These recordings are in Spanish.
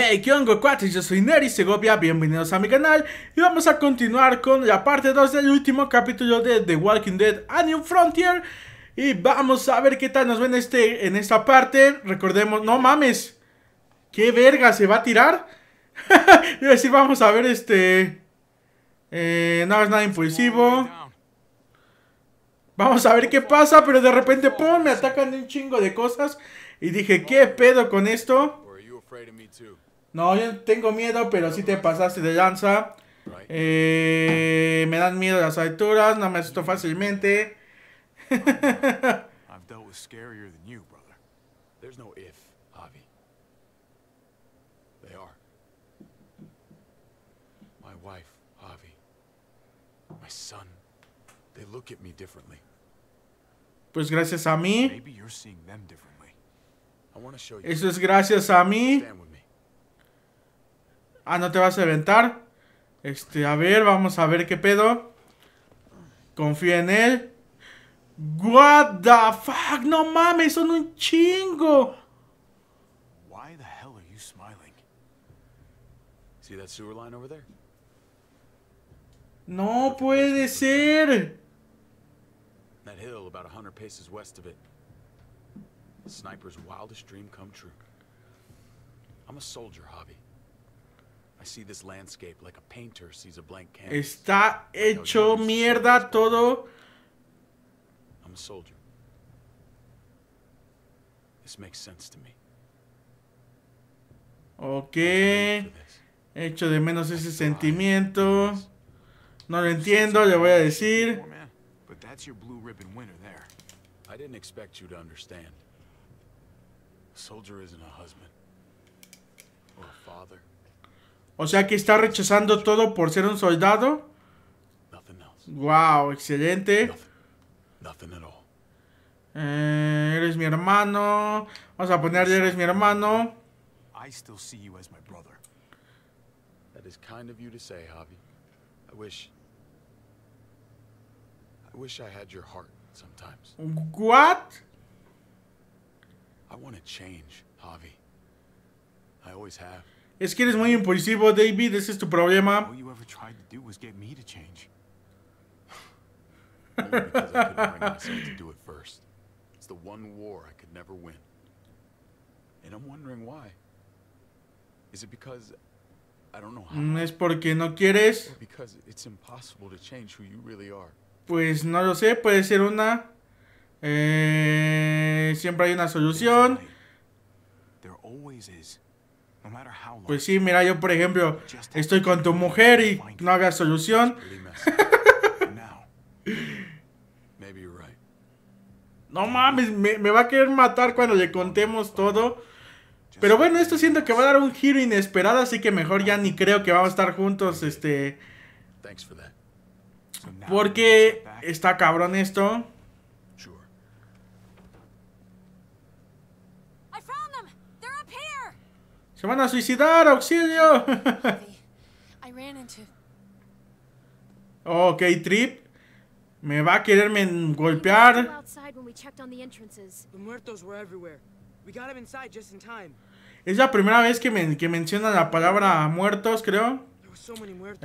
Hey, ¿qué onda, cuates? Yo soy Neri Segovia, bienvenidos a mi canal y vamos a continuar con la parte 2 del último capítulo de The Walking Dead: A New Frontier. Y vamos a ver qué tal nos ven en esta parte. Recordemos, no mames, ¿qué verga se va a tirar? Iba a decir, vamos a ver no es nada impulsivo. Vamos a ver qué pasa, pero de repente, ¡pum!, me atacan un chingo de cosas. Y dije, ¿qué pedo con esto? No, yo tengo miedo, pero sí te pasaste de lanza. Me dan miedo las alturas, no me asusto fácilmente. I've dealt with scarier than you, brother. There's no if, Javi. They are. My wife, Javi. My son. They look at me differently. Pues gracias a mí. Maybe you're seeing them differently. I want to show you. Eso es gracias a mí. Stand with me. Ah, ¿no te vas a aventar? A ver, vamos a ver qué pedo. Confía en él. What the fuck, no mames, son un chingo. Why the hell are you smiling? See that sewer line over there? No puede ser. That hill about 100 paces west of it. The sniper's wildest dream come true. I'm a soldier, Javi. I see this landscape like a painter sees a blank canvas. Está hecho mierda todo. I'm a soldier. This makes sense to me. Ok. Echo de menos ese sentimiento. No lo entiendo, le voy a decir. But that's your blue ribbon winner there. I didn't expect you to understand. A soldier isn't a husband or a father. O sea que está rechazando todo por ser un soldado. Nothing else. Wow, excelente. Nothing at all. Eres mi hermano. Vamos a ponerle eres mi hermano. I still see you as my brother. That is kind of you to say, Javi. I wish I had your heart sometimes. What? I want to change, Javi. I always have. Es que eres muy impulsivo, David, ese es tu problema. All you ever tried to do was get me to change. Only because I couldn't bring myself to do it first. It's the one war I could never win. And I'm wondering why. Is it because I don't know how? Es porque no quieres. Or because it's impossible to change who you really are. Pues no lo sé, puede ser una. Siempre hay una solución. There always is. No matter how long. Pues sí, mira, yo por ejemplo estoy con tu mujer y no había solución. Maybe you're right. No mames, me va a querer matar cuando le contemos todo. Pero bueno, esto siento que va a dar un giro inesperado, así que mejor ya ni creo que vamos a estar juntos, Thanks for that. porque está cabrón esto. Sure. I found them. They're up here. Se van a suicidar, auxilio. I ran into. Ok, Trip. Me va a quererme golpear. Outside when we checked on the entrances. The muertos were everywhere. We got him inside just in time. Es la primera vez que menciona la palabra muertos, creo. There were so many muertos.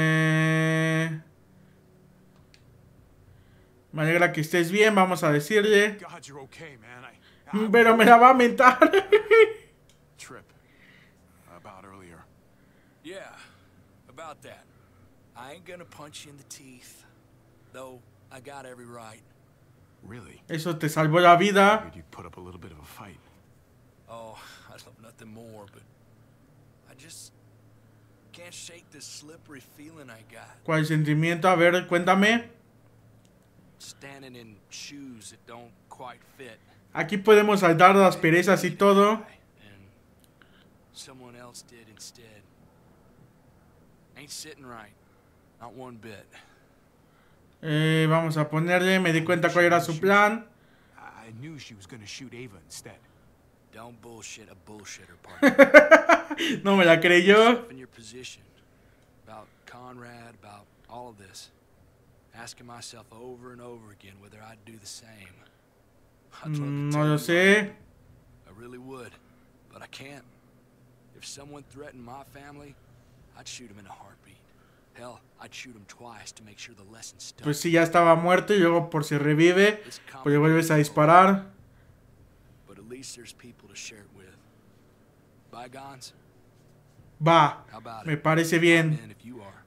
Me alegra que estés bien, vamos a decirle. God, you're okay, man. Pero me la va a mentar. Trip. About earlier. Yeah, about that. I ain't gonna punch you in the teeth. Though, I got every right. Really? Eso te salvó la vida. Figured you'd put up a little bit of a fight. Oh, I'd love nothing more, but I just can't shake this slippery feeling I got. ¿Cuál sentimiento? A ver, cuéntame. Standing in shoes that don't quite fit. Aquí podemos saltar las perezas y todo. And someone else did instead. Ain't sitting right. Not one bit. Vamos a ponerle, me di cuenta cuál era su plan. I knew she was gonna shoot Ava instead. Don't bullshit a bullshitter, partner. No me la creyó. In your position, about Conrad, about all of this, asking myself over and over again whether I'd do the same. I'd love to No tell lo you sé. I really would, but I can't. If someone threatened my family, I'd shoot him in a heartbeat. Hell, I'd shoot him twice to make sure the lesson stuck. Pues sí, ya estaba muerto y luego por si revive, pues le vuelves a disparar. But at least there's people to share it with. Bygones? Va, How about me it? parece bien. I'm in if you are.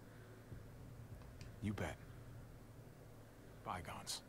You bet. Bygones.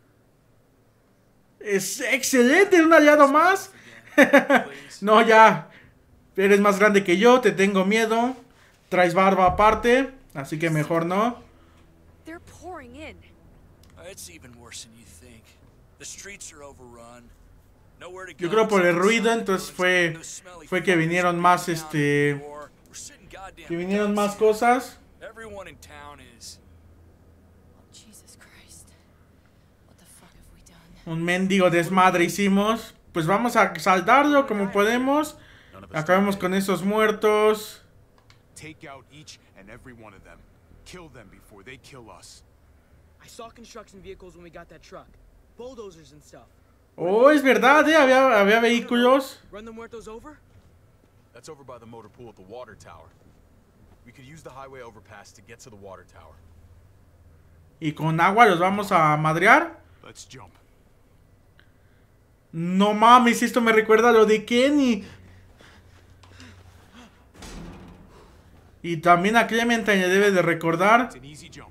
Es excelente, un aliado más. Please. No, ya. Eres más grande que yo, te tengo miedo. Traes barba aparte, así que mejor no. They're pouring in. It's even worse than you think. The streets are overrun. Nowhere to go. Yo creo por el ruido, entonces fue que vinieron más, que vinieron más cosas. Everyone in town is. Jesus Christ. What the fuck have we done? Un mendigo desmadre hicimos. Pues vamos a saldarlo como podemos. Acabemos con esos muertos. Take out each and every one of them. Kill them before they kill us. I saw construction vehicles when we got that truck. Bulldozers and stuff. Oh, es verdad, había vehículos. Run the muertos over? That's over by the motor pool at the water tower. We could use the highway overpass to get to the water tower. Y con agua los vamos a madrear. Let's jump. No mames, esto me recuerda a lo de Kenny. Y también a Clementine le debe de recordar. It's an easy jump.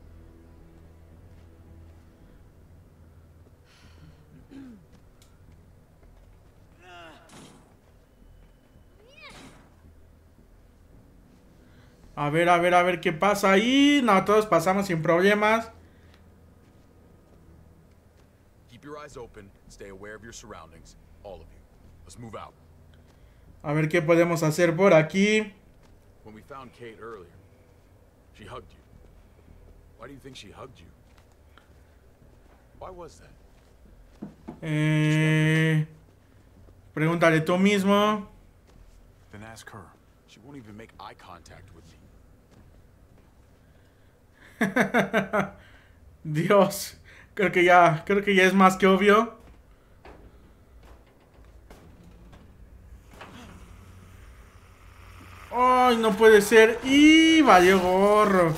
A ver qué pasa ahí. No, todos pasamos sin problemas. Keep your eyes open. Stay aware of your surroundings. All of you. Let's move out. A ver qué podemos hacer por aquí. When we found Kate earlier, she hugged you. Why do you think she hugged you? Why was that? Pregúntale tú mismo. Then ask her. She won't even make eye contact with me. Dios, creo que ya es más que obvio. Ay, no puede ser. Y valió gorro.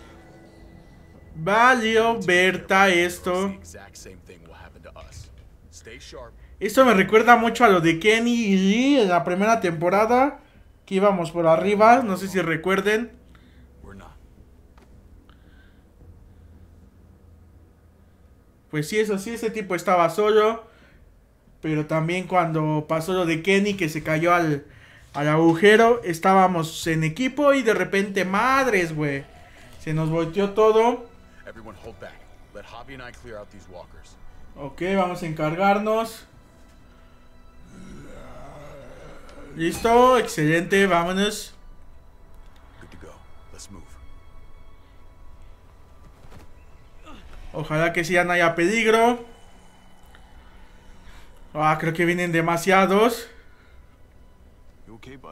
Valió Berta esto. The exact same thing will happen to us. Stay sharp. Esto me recuerda mucho a lo de Kenny y Lee en la primera temporada. Que íbamos por arriba, no sé si recuerden. We're not. Pues sí, eso sí, ese tipo estaba solo. Pero también cuando pasó lo de Kenny, que se cayó al agujero, estábamos en equipo y de repente, madres, güey. Se nos volteó todo. Everyone hold back. Let Javi and I clear out these walkers. Ok, vamos a encargarnos. Listo, excelente, vámonos. Good to go. Let's move. Ojalá que sí ya no haya peligro. Ah, creo que vienen demasiados. You okay, bud?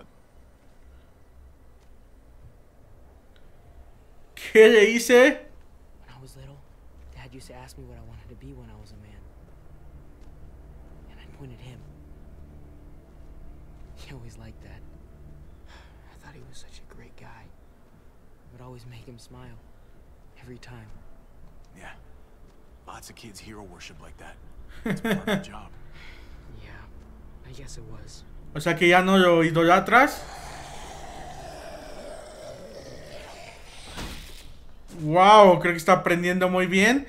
¿Qué le hice? When I was little, Dad used to ask me what I wanted to be when I was a man. And I'd point at him. He always liked that. I thought he was such a great guy. I would always make him smile. Every time. Yeah. Lots of kids hero worship like that. It's part of the job. Yeah, I guess it was. O sea que ya no lo idolatras. Wow, creo que está aprendiendo muy bien.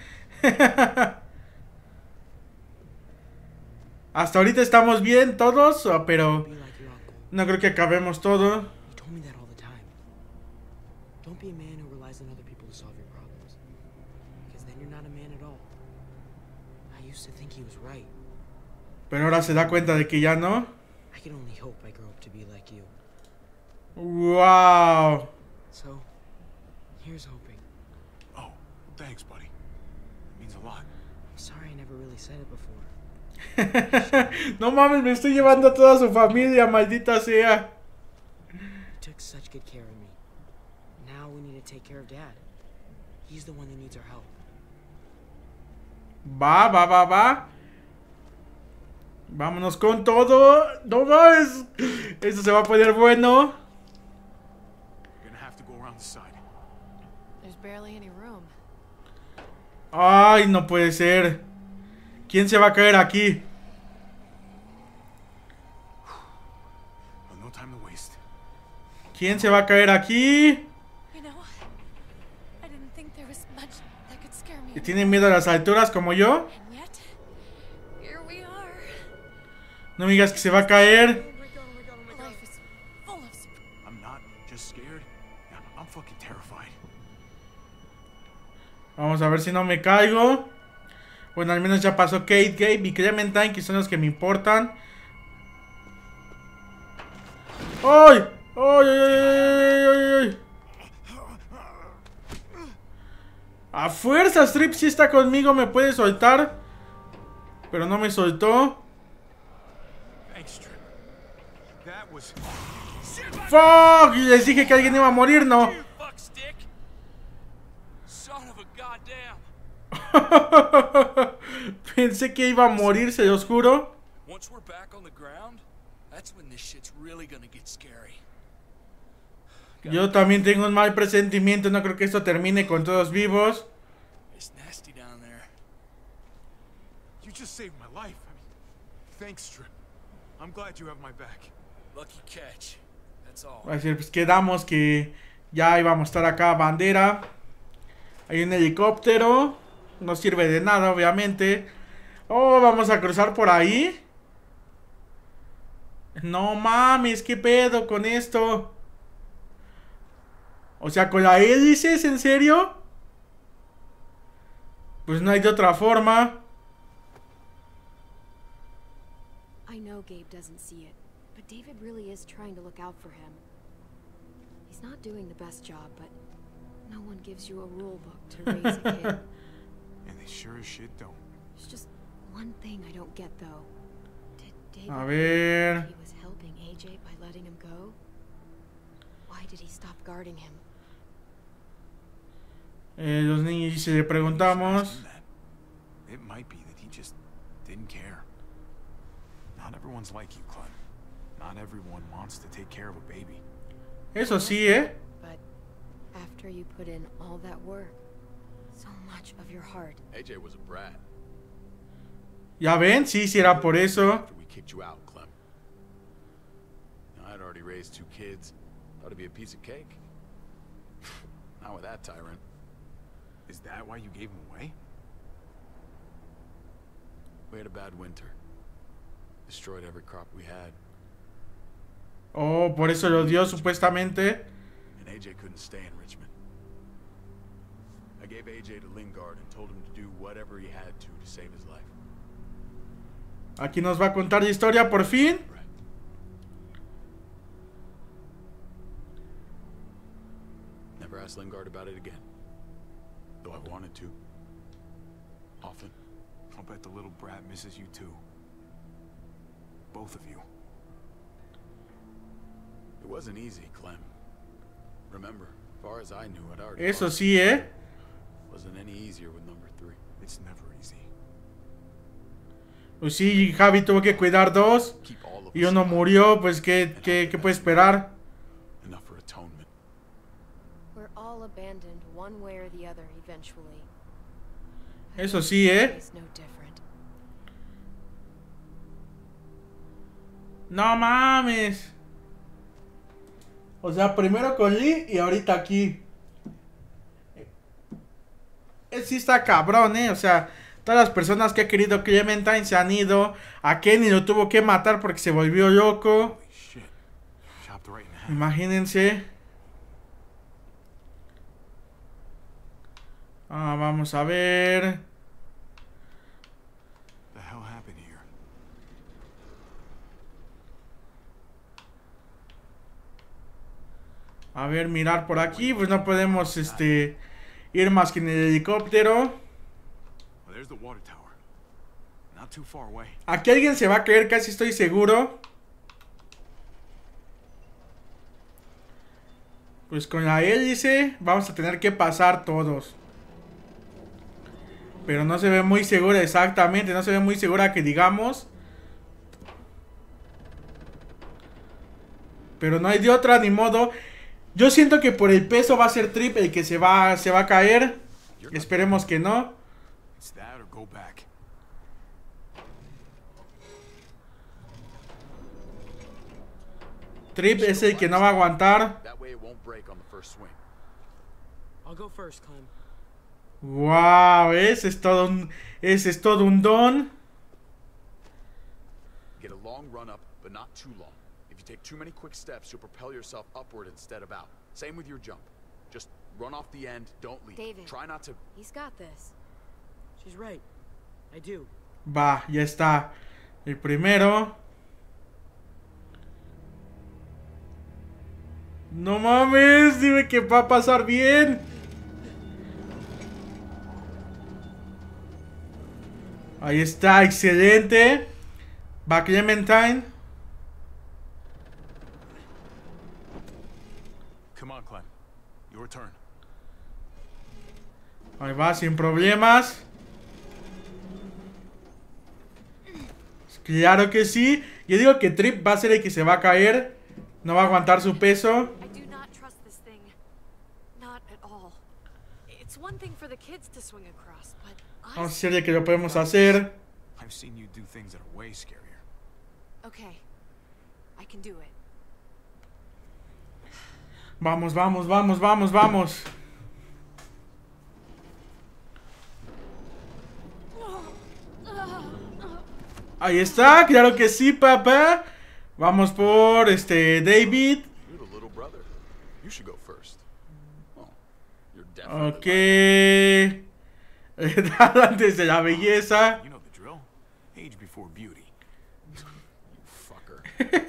Hasta ahorita estamos bien todos, pero Be like your uncle. no creo que acabemos todo. You told me that all the time. Don't be a man who relies on other people to solve your problems. Because then you're not a man at all. I used to think he was right. Pero ahora se da cuenta de que ya no. I can only hope I grow up to be like you. Wow. So, here's hoping. Oh, thanks, buddy. It means a lot. I'm sorry I never really said it before. No mames, me estoy llevando a toda su familia, maldita sea. You took such good care of me. Now we need to take care of Dad. He's the one that needs our help. Va. Vámonos con todo. No más. Esto se va a poner bueno. You're gonna have to go around the side. There's barely any room. Ay, no puede ser. ¿Quién se va a caer aquí? Well, no time to waste. ¿Quién se va a caer aquí? You know, I didn't think there was much that could scare me. ¿Y tiene miedo a las alturas como yo? And yet, here we are. No me digas que se va a caer. Life is full of surprises. I'm not just scared. I'm fucking terrified. Vamos a ver si no me caigo. Bueno, al menos ya pasó Kate, Gabe y Clementine, que son los que me importan. ¡Ay! ¡Ay, ay, ay, ay, ay! A fuerza, Strip si está conmigo, me puede soltar. Pero no me soltó. Thanks, Trip. That was... ¡Fuck! Y les dije que alguien iba a morir, ¿no? Fuck stick. Son of a goddamn. Pensé que iba a morir, se los juro. Once we're back on the ground, that's when this shit's really gonna get scary. Yo también tengo un mal presentimiento. No creo que esto termine con todos vivos. It's nasty down there. You just saved my life. I mean, thanks, Trip. I'm glad you have my back. Lucky catch. That's all. Va a decir, pues quedamos que ya íbamos a estar acá, bandera. Hay un helicóptero. No sirve de nada, obviamente. Oh, vamos a cruzar por ahí. No mames, ¿qué pedo con esto? O sea, con la hélice, ¿es en serio? Pues no hay de otra forma. I know Gabe doesn't see it, but David really is trying to look out for him. He's not doing the best job, but no one gives you a rule book to raise a kid. And they sure as shit don't. There's just one thing I don't get, though. Did David A ver. think he was helping AJ by letting him go? Why did he stop guarding him? Los niños, y si le preguntamos. It might be that he just didn't care. Not everyone's like you, Clem. Not everyone wants to take care of a baby. Eso sí, ¿eh? But after you put in all that work, so much of your heart, AJ was a brat. Ya ven, sí, sí era por eso. After we kicked you out, Clem. I'd already raised 2 kids. Thought it'd be a piece of cake. Not with that tyrant. Is that why you gave him away? We had a bad winter. Destroyed every crop we had. Oh, por eso lo dio supuestamente. And AJ couldn't stay in Richmond. I gave AJ to Lingard and told him to do whatever he had to save his life. Aquí nos va a contar la historia por fin. Right. Never asked Lingard about it again. Though I wanted to. Often. I'll bet the little brat misses you too. Both of you. It wasn't easy, Clem. Remember, as far as I knew, I'd already Eso lost. sí, ¿eh? Wasn't any easier with number 3. It's never easy. Pues sí, Javi tuvo que cuidar 2. Keep all of Y us uno alive. murió, pues ¿qué puede esperar? Enough for atonement. we're all abandoned one way or the other eventually. Eso sí, ¿eh? It's no different. No mames. O sea, primero con Lee y ahorita aquí. Sí está cabrón, O sea, todas las personas que ha querido Clementine se han ido. A Kenny lo tuvo que matar porque se volvió loco. Holy shit. Chopped right in half. Imagínense. Vamos a ver. The hell happened here? A ver, mirar por aquí. Pues no podemos, ir más que en el helicóptero. Well, there's the water tower. Not too far away. Aquí alguien se va a caer, casi estoy seguro. Pues con la hélice vamos a tener que pasar todos. Pero no se ve muy segura exactamente. No se ve muy segura que digamos. Pero no hay de otra, ni modo. Yo siento que por el peso va a ser Trip el que se va a caer. Esperemos que no. It's that or go back. Trip es el que no va a aguantar. That way it won't break on the first swing. I'll go first, Clem. Wow, ese es todo un don. Get a long run up, but not too long. If you take too many quick steps, you'll propel yourself upward instead of out. Same with your jump. Just run off the end, don't leave. David. Try not to... He's got this. She's right. I do. Va, ya está. El primero. No mames, dime que va a pasar bien. Ahí está, excelente. Va Clementine. Come on, Clem. Your turn. Ahí va, sin problemas. Claro que sí. Yo digo que Trip va a ser el que se va a caer. No va a aguantar su peso. I do not trust this thing. Not at all. It's one thing for the kids to swing across, but Vamos a ver que lo podemos hacer. I've seen you do things that are way scarier. Okay. I can do it. Vamos, vamos, vamos, vamos, vamos. Ahí está, claro que sí, papá. Vamos por David. You're the little brother. You should go first. Oh, you're definitely... Ok. Antes de la belleza. You know the drill. Age before beauty. You fucker.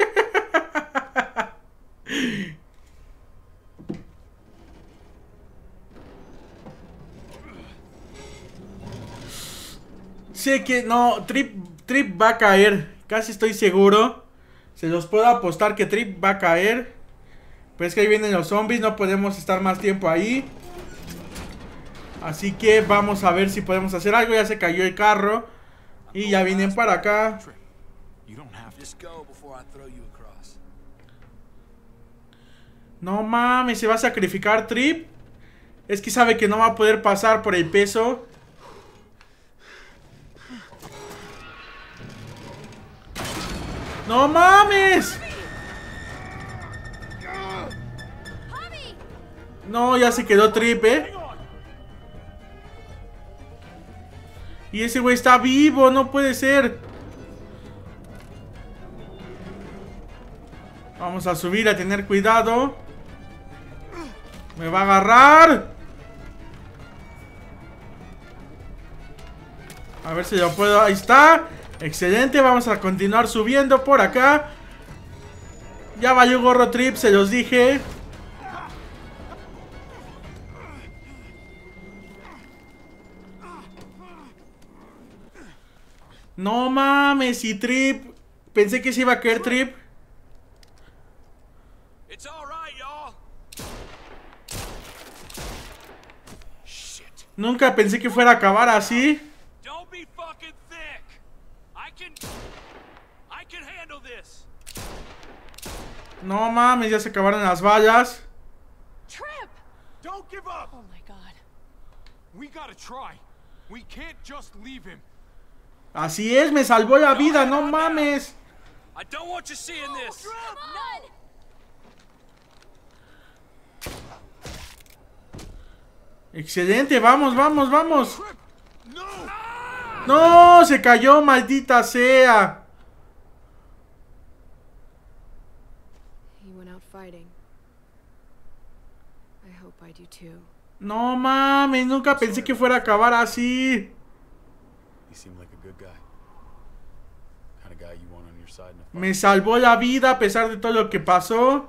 Sé que no, Trip va a caer. Casi estoy seguro. Se los puedo apostar que Trip va a caer. Pero es que ahí vienen los zombies. No podemos estar más tiempo ahí. Así que vamos a ver si podemos hacer algo. Ya se cayó el carro. Y ya vienen para acá. You don't have to. Just go before I throw you across. No mames, se va a sacrificar Trip. Es que sabe que no va a poder pasar por el peso. ¡No mames! No, ya se quedó Trip, Y ese güey está vivo, no puede ser. Vamos a subir, a tener cuidado. Me va a agarrar. A ver si lo puedo. Ahí está. Excelente, vamos a continuar subiendo por acá. Ya valió gorro Trip, se los dije. No mames, y Trip. Pensé que se iba a caer Trip. It's all right, y'all. Nunca pensé que fuera a acabar así. Don't be fucking thick. I can handle this. No mames, ya se acabaron las vallas. Trip! Don't give up. Oh my god. We gotta try. We can't just leave him. Así es, me salvó la vida, no mames. I don't want you seeing this. None! Excelente, vamos, vamos, vamos. No, se cayó, maldita sea. He went out fighting. I hope I do too. No mames, nunca pensé que fuera a acabar así. You seem like a good guy. Kind of guy you want on your side in a fight. Me salvó la vida a pesar de todo lo que pasó.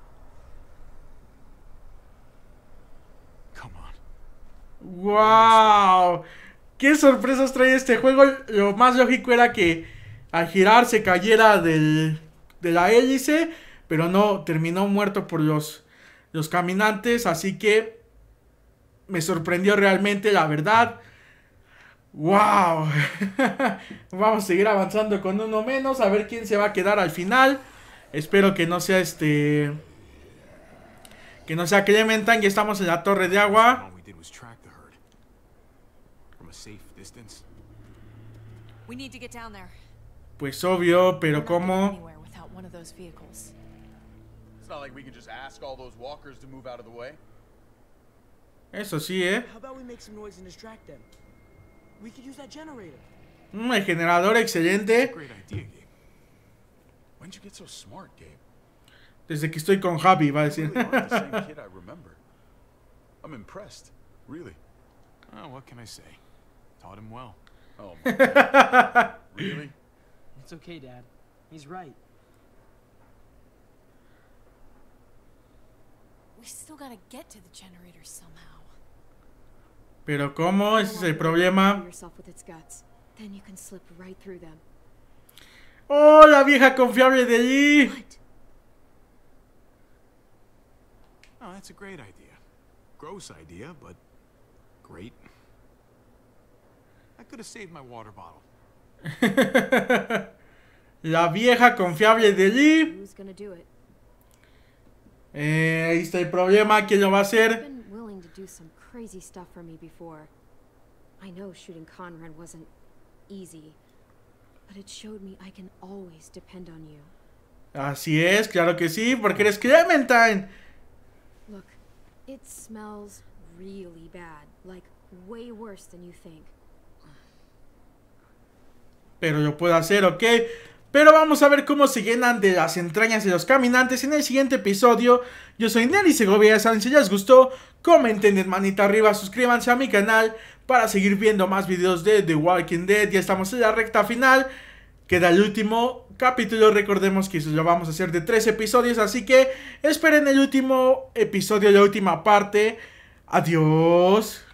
Come on. ¡Wow! ¡Qué sorpresas trae este juego! Lo más lógico era que al girar se cayera de la hélice, pero no, terminó muerto por los caminantes, así que me sorprendió realmente, la verdad. ¡Wow! Vamos a seguir avanzando con uno menos, a ver quién se va a quedar al final. Espero que no sea que no sea Clementine. Ya estamos en la torre de agua. All we did was track the herd from a safe distance. We need to get down there. Pues obvio, pero We're not getting ¿cómo? anywhere without one of those vehicles. It's not like we can just ask all those walkers to move out of the way. Eso sí, ¿eh? How about we make some noise and distract them? We could use that generator. El generador, excelente. Great idea, Gabe. When'd you get so smart, Gabe? Desde que estoy con Javi, va a You decir. really aren't the same kid I remember. I'm impressed, really. Oh, what can I say? Taught him well. Oh my God. Really? It's okay, Dad. He's right. We still gotta get to the generator somehow. Pero ¿cómo? Ese es el problema. Yourself with its guts. Then you can slip right through them. ¡Oh, la vieja confiable de Lee! What? Oh, that's a great idea. Gross idea, but great. I could have saved my water bottle. La vieja confiable de Lee. Who's gonna do it? Ahí está el problema. ¿Quién lo va a You've hacer? been willing to do some crazy stuff for me before. I know shooting Conrad wasn't easy, but it showed me I can always depend on you. Así es, claro que sí, porque eres Clementine. Look, it smells really bad, like way worse than you think. Pero lo puedo hacer, ¿ok? Pero vamos a ver cómo se llenan de las entrañas de los caminantes en el siguiente episodio. Yo soy Nelly Segovia, ya saben, si les gustó, comenten, den manita arriba, suscríbanse a mi canal para seguir viendo más videos de The Walking Dead. Ya estamos en la recta final, queda el último capítulo, recordemos que eso lo vamos a hacer de 3 episodios, así que esperen el último episodio, la última parte. Adiós.